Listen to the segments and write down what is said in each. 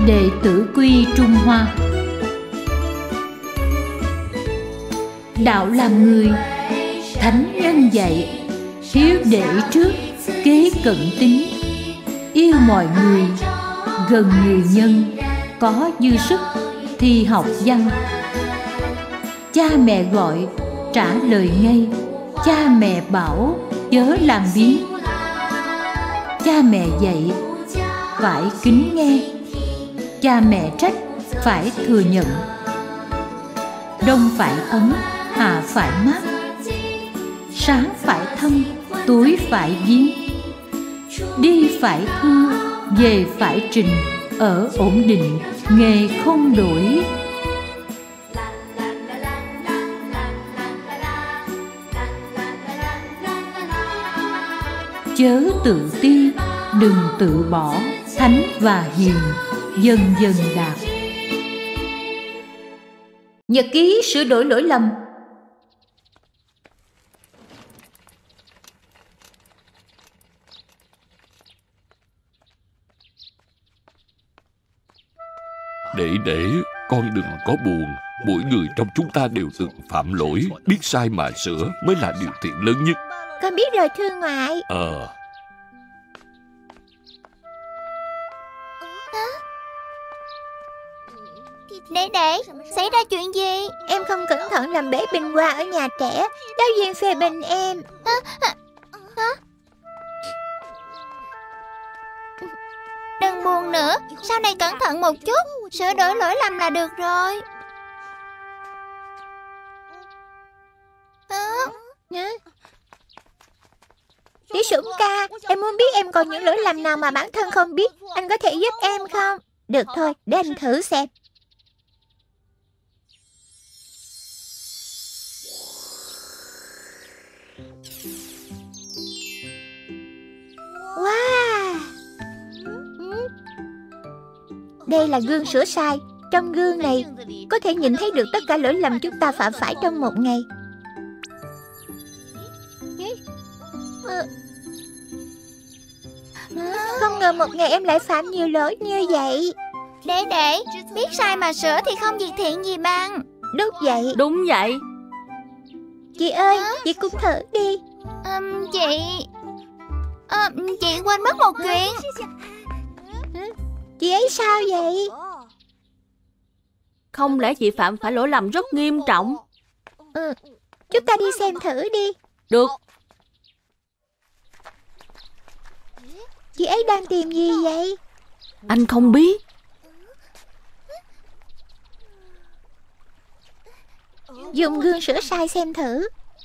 Đệ tử Quy Trung Hoa. Đạo làm người, thánh nhân dạy, hiếu đệ trước, kế cận tín, yêu mọi người, gần người nhân, có dư sức thì học văn. Cha mẹ gọi trả lời ngay, cha mẹ bảo chớ làm biếng. Cha mẹ dạy phải kính nghe, cha mẹ trách phải thừa nhận. Đông phải ấm, hạ phải mát, sáng phải thâm, tối phải giếng. Đi phải thưa, về phải trình, ở ổn định, nghề không đổi. Chớ tự ti, đừng tự bỏ, thánh và hiền dần dần đạt. Nhật ký sửa đổi lỗi lầm. Đệ, con đừng có buồn. Mỗi người trong chúng ta đều từng phạm lỗi, biết sai mà sửa mới là điều thiện lớn nhất. Con biết rồi thưa ngoại. Đệ, xảy ra chuyện gì? Em không cẩn thận làm bể bình hoa ở nhà trẻ. Giáo viên phê bình em. Đừng buồn nữa, sau này cẩn thận một chút, sửa đổi lỗi lầm là được rồi. Tí Sủng ca, em muốn biết em còn những lỗi lầm nào mà bản thân không biết. Anh có thể giúp em không? Được thôi, để anh thử xem. Wow! Đây là gương sửa sai. Trong gương này có thể nhìn thấy được tất cả lỗi lầm chúng ta phạm phải trong một ngày. Không ngờ một ngày em lại phạm nhiều lỗi như vậy. Đệ, biết sai mà sửa thì không việc thiện gì bằng. Đúng vậy. Đúng vậy. Chị ơi, chị cũng thử đi. Chị quên mất một chuyện. Chị ấy sao vậy? Không lẽ chị phạm phải lỗi lầm rất nghiêm trọng? Chúng ta đi xem thử đi. Được. Chị ấy đang tìm gì vậy? Anh không biết. Dùng gương sửa sai xem thử.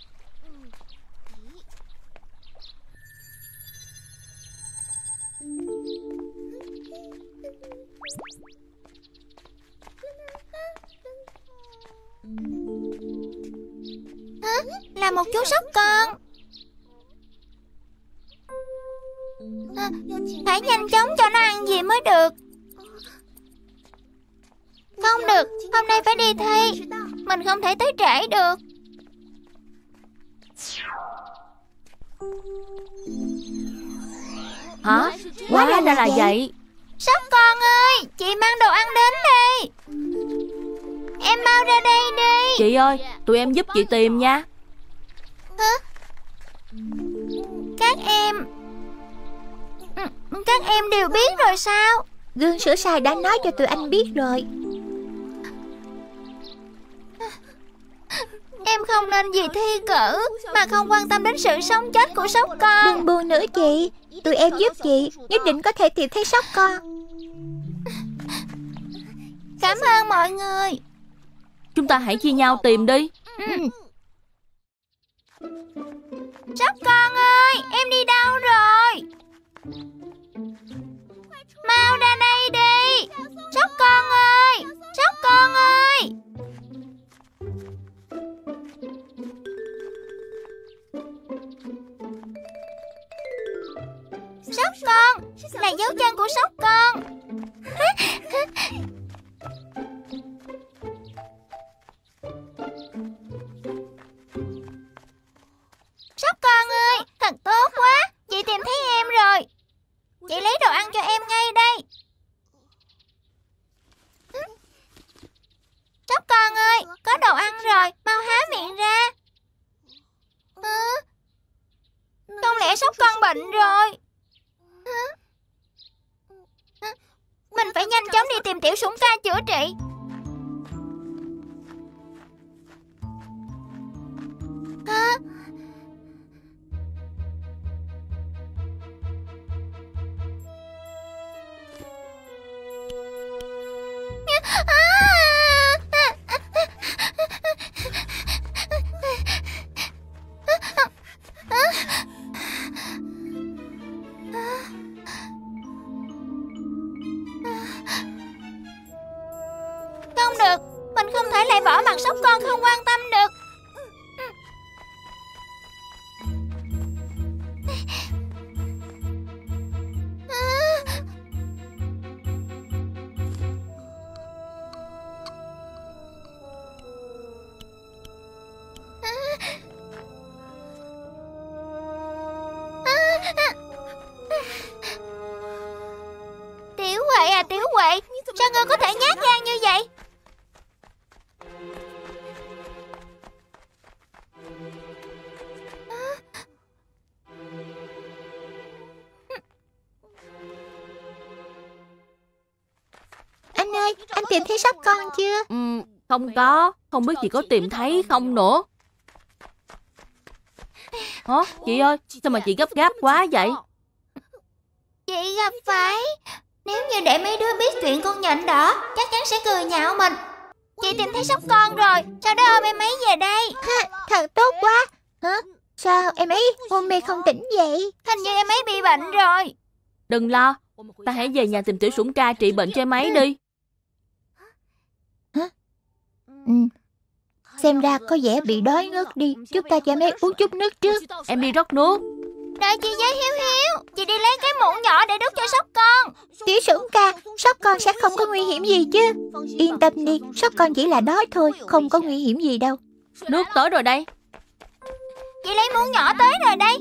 Là một chú sóc con. Phải nhanh chóng cho nó ăn gì mới được. Không được, hôm nay phải đi thi. Mình không thể tới trễ được. Hả? Hóa ra là vậy. Sóc con ơi, chị mang đồ ăn đến đây. Em mau ra đây đi. Chị ơi, tụi em giúp chị tìm nha. Các em đều biết rồi sao? Gương sửa sai đã nói cho tụi anh biết rồi. Em không nên vì thi cử mà không quan tâm đến sự sống chết của sóc con. Đừng buồn nữa chị, tụi em giúp chị, nhất định có thể tìm thấy sóc con. Cảm ơn mọi người. Chúng ta hãy chia nhau tìm đi. Sóc con ơi, em đi đâu rồi? Mau ra đây đi. Sóc con ơi, sóc con ơi. Sóc con, là dấu chân của sóc con. Sóc con ơi, thật tốt quá. Chị tìm thấy em rồi. Chị lấy đồ ăn cho em ngay đây. sóc con bệnh rồi. Mình phải nhanh chóng đi tìm Tiểu Sủng Ca chữa trị. Không được, mình không thể lại bỏ mặc sóc con không quan tâm được. Tiểu Huệ à, Tiểu Huệ, sao ngươi có thể nhát gan như vậy? Anh ơi, anh tìm thấy sóc con chưa? Không có. Không biết chị có tìm thấy không nữa. Hả? Chị ơi, sao mà chị gấp gáp quá vậy? Chị gặp phải. Nếu như để mấy đứa biết chuyện con nhện đỏ, chắc chắn sẽ cười nhạo mình. Chị tìm thấy sóc con rồi, sau đó ôm em ấy về đây. Thật tốt quá. Hả? Sao em ấy hôn mê không tỉnh vậy? Hình như em ấy bị bệnh rồi. Đừng lo, ta hãy về nhà tìm Tiểu Sủng Ca trị bệnh cho em ấy đi. Xem ra có vẻ bị đói ngất đi. Chúng ta cho em ấy uống chút nước trước. Em đi rót nước. Đợi chị với Hiếu Hiếu. Chị đi lấy cái muỗng nhỏ để đút cho sóc con. Tiểu Sủng Ca, sóc con sẽ không có nguy hiểm gì chứ? Yên tâm đi, sóc con chỉ là đói thôi, không có nguy hiểm gì đâu. Nước tới rồi đây. Chị lấy muỗng nhỏ tới rồi đây.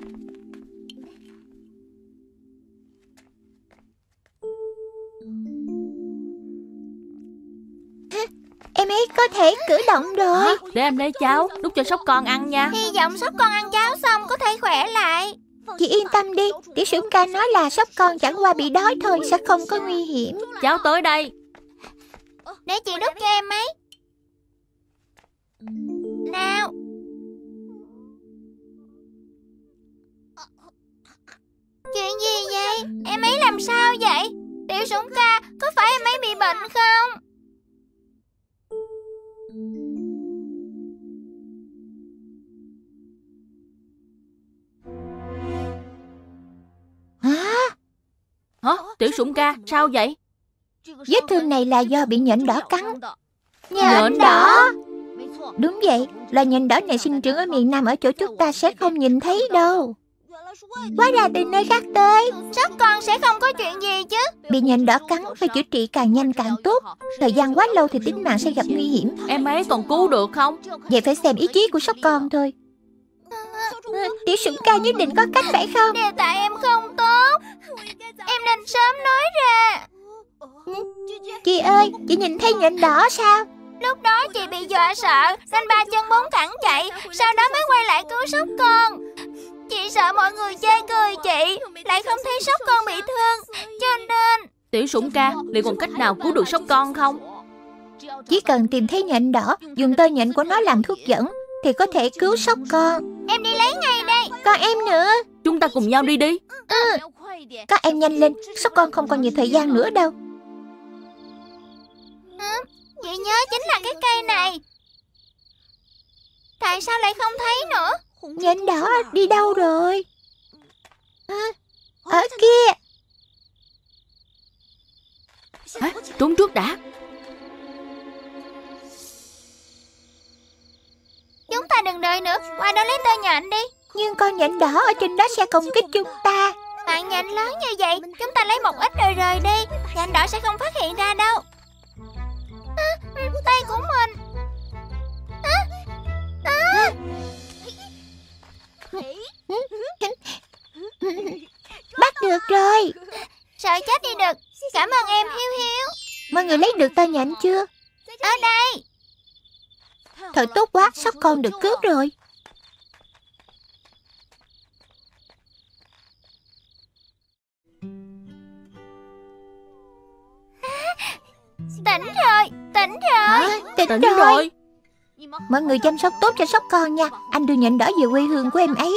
Em ấy có thể cử động rồi. Để em lấy cháo đút cho sóc con ăn nha. Hy vọng sóc con ăn cháo xong có thể khỏe lại. Chị yên tâm đi, Tiểu Sủng Ca nói là sóc con chẳng qua bị đói thôi, sẽ không có nguy hiểm. Cháo tới đây. Để chị đút cho em ấy. Nào. Chuyện gì vậy? Em ấy làm sao vậy? Tiểu Sủng Ca, có phải em ấy bị bệnh không? Hả? Tiểu Sủng Ca, sao vậy? Vết thương này là do bị nhện đỏ cắn. Nhện đỏ? Đúng vậy, loài nhện đỏ này sinh trưởng ở miền Nam, ở chỗ chúng ta sẽ không nhìn thấy đâu. Hóa ra từ nơi khác tới. Sóc con sẽ không có chuyện gì chứ? Bị nhện đỏ cắn phải chữa trị càng nhanh càng tốt. Thời gian quá lâu thì tính mạng sẽ gặp nguy hiểm. Em ấy còn cứu được không? Vậy phải xem ý chí của sóc con thôi. Tiểu Sủng Ca nhất định có cách phải không? Đều tại em không tốt. Em nên sớm nói ra. Chị ơi, chị nhìn thấy nhện đỏ sao? Lúc đó chị bị dọa sợ nên ba chân bốn cẳng chạy, sau đó mới quay lại cứu sóc con. Chị sợ mọi người chê cười chị, lại không thấy sóc con bị thương, cho nên... Tiểu Sủng Ca, liệu còn cách nào cứu được sóc con không? Chỉ cần tìm thấy nhện đỏ, dùng tơ nhện của nó làm thuốc dẫn thì có thể cứu sóc con. Em đi lấy ngay đây. Còn em nữa. Chúng ta cùng nhau đi đi. Các em nhanh lên, sóc con không còn nhiều thời gian nữa đâu. Chị nhớ chính là cái cây này. Tại sao lại không thấy nữa? Nhện đỏ đi đâu rồi? Ở kia. Trốn trước đã. Chúng ta đừng đợi nữa, qua đó lấy tơ nhện đi. Nhưng con nhện đỏ ở trên đó sẽ công kích chúng ta. Bạn nhện lớn như vậy, chúng ta lấy một ít rồi rời đi. Nhện đỏ sẽ không phát hiện ra đâu. Tay của mình. Bắt được rồi. Sợ chết đi được. Cảm ơn em Hiếu Hiếu. Mọi người lấy được tơ nhện chưa? Ở đây. Thật tốt quá, sóc con được cứu rồi. Tỉnh rồi. Mọi người chăm sóc tốt cho Sóc Con nha. Anh đưa nhện đỏ về quê hương của em ấy.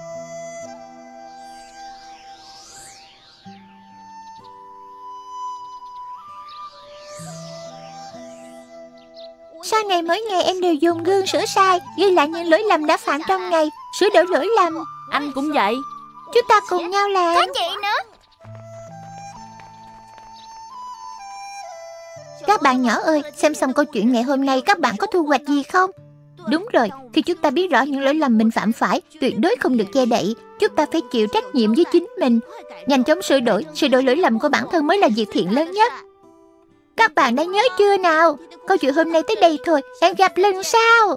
Sau này mỗi ngày em đều dùng gương sửa sai, ghi lại những lỗi lầm đã phạm trong ngày, sửa đổi lỗi lầm. Anh cũng vậy. Chúng ta cùng nhau làm. Có chị nữa. Các bạn nhỏ ơi, xem xong câu chuyện ngày hôm nay các bạn có thu hoạch gì không? Đúng rồi, khi chúng ta biết rõ những lỗi lầm mình phạm phải, tuyệt đối không được che đậy. Chúng ta phải chịu trách nhiệm với chính mình. Nhanh chóng sửa đổi lỗi lầm của bản thân mới là việc thiện lớn nhất. Các bạn đã nhớ chưa nào? Câu chuyện hôm nay tới đây thôi, hẹn gặp lần sau.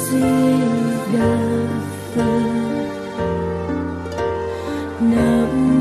Nam